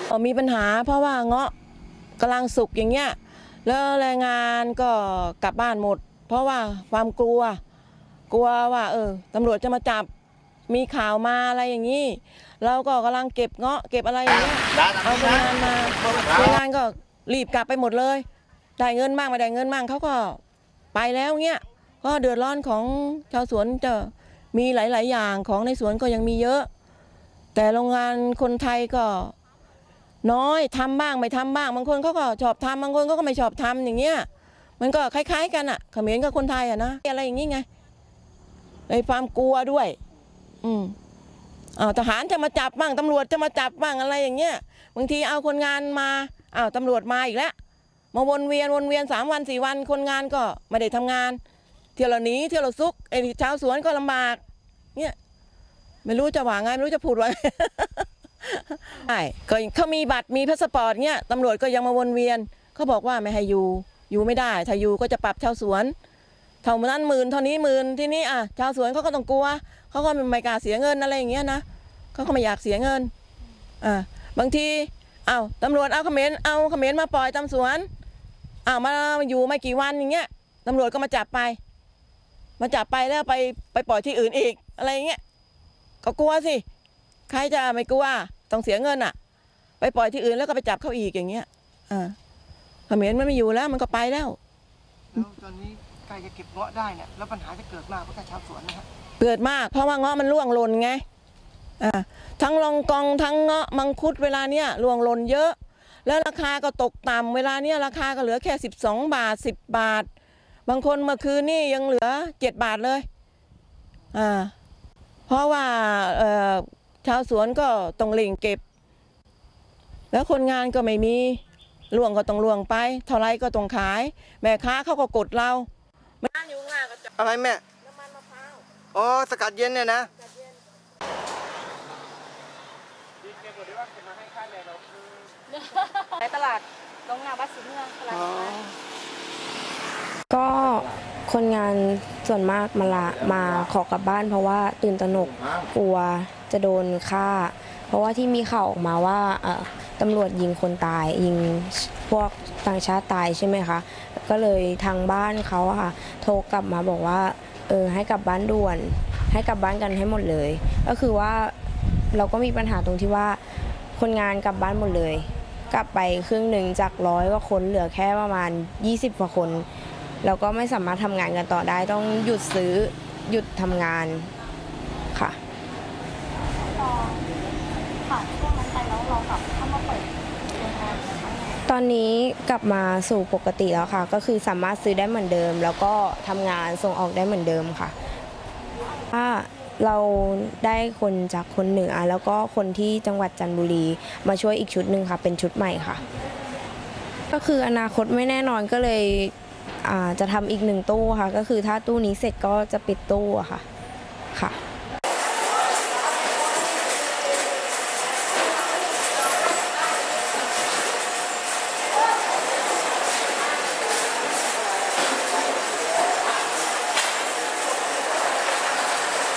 มีปัญหาเพราะว่าเงาะกำลังสุกอย่างเงี้ยแล้วแรงงานก็กลับบ้านหมดเพราะว่าความกลัวว่าตำรวจจะมาจับมีข่าวมาอะไรอย่างนี้เราก็กำลังเก็บเงาะเก็บอะไรอย่างเงี้ยเอาคนงานมาคนงานก็รีบกลับไปหมดเลยได้เงินมั่งไม่ได้เงินมั่งเขาก็ไปแล้วเงี้ยก็เดือดร้อนของชาวสวนจะมีหลายๆอย่างของในสวนก็ยังมีเยอะแต่โรงงานคนไทยก็น้อยทำบ้างไม่ทำบ้างบางคนเขาก็ชอบทำบางคนเขาก็ไม่ชอบทำอย่างเงี้ยมันก็คล้ายๆกันอะเขมรกับคนไทยอะนะอะไรอย่างงี้ไงในความกลัวด้วยทหารจะมาจับบ้างตำรวจจะมาจับบ้างอะไรอย่างเงี้ยบางทีเอาคนงานมาตำรวจมาอีกแล้วมาวนเวียน3 วัน4 วันคนงานก็ไม่ได้ทำงานเที่ยวละหนีเที่ยวละซุกไอ้ชาวสวนก็ลำบากเนี่ยไม่รู้จะว่าไงไม่รู้จะพูดว่าใช่ก็เขามีบัตรมีพาสปอร์ตเนี่ยตำรวจก็ยังมาวนเวียนเขาบอกว่าไม่ให้อยู่ไม่ได้ถ้าอยู่ก็จะปรับชาวสวนเท่านั้นหมื่นเท่านี้หมื่นที่นี่ชาวสวนเขาก็ต้องกลัวเขาก็ไม่กล้าเสียเงินอะไรอย่างเงี้ยนะเขาก็ไม่อยากเสียเงินบางทีตำรวจเอาเขมรมาปล่อยตามสวนมาอยู่ไม่กี่วันอย่างเงี้ยตำรวจก็มาจับไปแล้วไปปล่อยที่อื่นอีกอะไรอย่างเงี้ยก็กลัวสิใครจะไม่กลัวต้องเสียเงินไปปล่อยที่อื่นแล้วก็ไปจับเขาอีกอย่างเงี้ยเขมรมันไม่อยู่แล้วมันก็ไปแล้วตอนนี้ใกล้จะเก็บเงาะได้เนี่ยแล้วปัญหาจะเกิดมากเพราะชาวสวนนะครับเกิดมากเพราะว่าเงาะมันร่วงหล่นไงทั้งลองกองทั้งเงาะมังคุดเวลาเนี้ยร่วงหล่นเยอะแล้วราคาก็ตกต่ำเวลาเนี้ยราคาก็เหลือแค่12 บาท10 บาทบางคนเมื่อคืนนี่ยังเหลือ7 บาทเลยเพราะว่าชาวสวนก็ต้องเร่งเก็บแล้วคนงานก็ไม่มีล่วงก็ต้องล่วงไปเท่าไรก็ต้องขายแม่ค้าเขาก็กดเราอะไรแม่น้ำมันมะพร้าวอ๋อสกัดเย็นเนี่ยนะในตลาดตรงหน้าวัดศรีเมืองตลาดก็คนงานส่วนมากมาขอกลับบ้านเพราะว่าตื่นตระหนกกลัวจะโดนฆ่าเพราะว่าที่มีข่าวออกมาว่าตำรวจยิงคนตายยิงพวกต่างชาติตายใช่ไหมคะก็เลยทางบ้านเขาค่ะโทรกลับมาบอกว่าให้กลับบ้านด่วนให้กลับบ้านกันให้หมดเลยก็คือว่าเราก็มีปัญหาตรงที่ว่าคนงานกลับบ้านหมดเลยกลับไปครึ่งหนึ่งจาก100 กว่าคนเหลือแค่ประมาณ20 กว่าคนเราก็ไม่สามารถทำงานกันต่อได้ต้องหยุดทำงานค่ะช่วงนั้นไปแล้วเรากลับเข้ามาเปิดโรงงานตอนนี้กลับมาสู่ปกติแล้วค่ะก็คือสามารถซื้อได้เหมือนเดิมแล้วก็ทำงานส่งออกได้เหมือนเดิมค่ะถ้าเราได้คนจากคนเหนือแล้วก็คนที่จังหวัดจันทบุรีมาช่วยอีกชุดหนึ่งค่ะเป็นชุดใหม่ค่ะก็คืออนาคตไม่แน่นอนก็เลยจะทำอีก1 ตู้ค่ะก็คือถ้าตู้นี้เสร็จก็จะปิดตู้ค่ะ